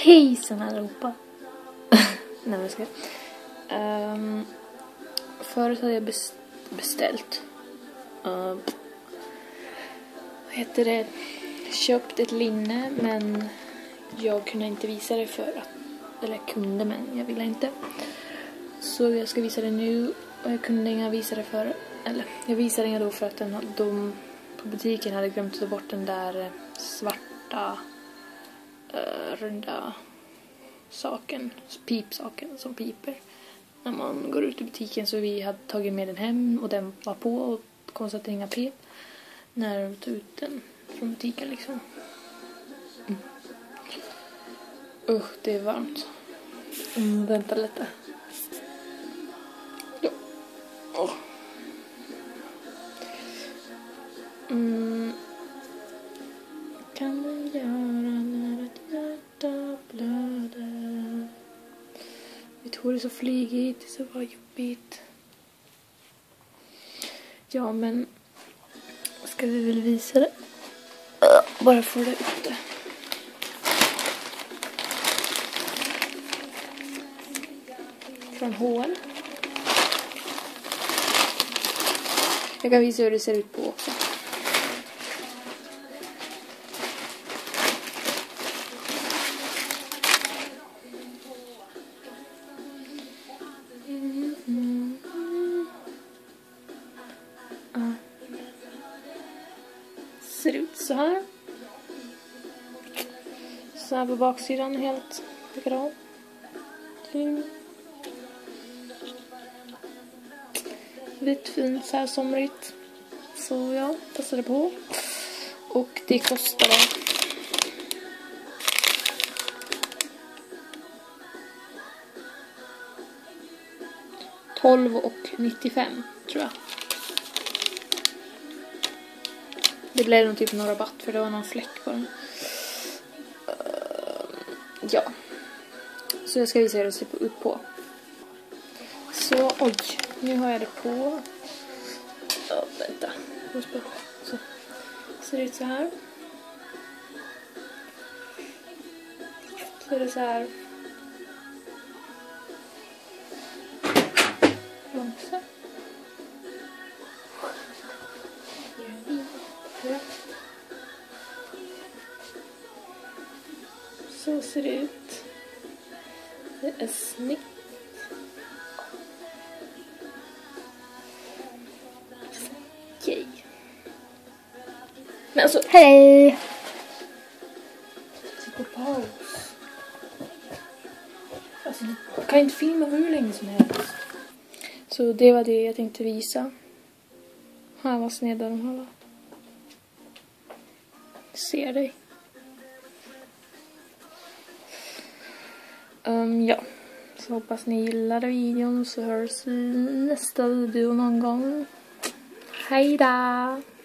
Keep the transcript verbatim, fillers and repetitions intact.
Hejsan allihopa. Nej, vad ska jag? Um, förut hade jag best beställt. Uh, vad heter det? Köpt ett linne, men jag kunde inte visa det för att... Eller jag kunde, men jag ville inte. Så jag ska visa det nu. Och jag kunde inga visa det för... Eller, jag visade inga då för att den, de på butiken hade glömt att ta bort den där svarta... Uh, runda saken, pipsaken som piper när man går ut i butiken, så vi hade tagit med den hem och den var på och konstigt att det inga pep när vi tog ut den från butiken liksom. Mm. Usch, det är varmt. Mm, vänta lite. Ja. Oh. Mm. Kan du göra när ett hjärta blöder? Mitt hår är så flygigt, så var jobbigt. Ja, men ska vi väl visa det? Bara få det ut det. Från H och M. Jag kan visa hur det ser ut på också. Mm, mm, mm. Ah. Ser ut så här. Så här på baksidan, helt likadant. Mm. Vitt, fint, så här somrigt. Så ja, passade på. Och det kostade tolv och nittiofem, tror jag. Det blev nog typ någon rabatt för det var någon fläck på den. Uh, ja. Så jag ska visa hur det ser ut på. Så, oj. Nu har jag det på. Ja, vänta. Så. Ser det ut så här. Så är det så här. Långsamt. Så ser det ut. Det är snyggt. Okej. Men alltså, hej! Så på paus. Alltså, du kan inte filma hur länge som helst. Så det var det jag tänkte visa. Här var snedda de här. Ser dig. Um, ja. Så hoppas ni gillade videon, så hörs vi i nästa video någon gång. Hej då!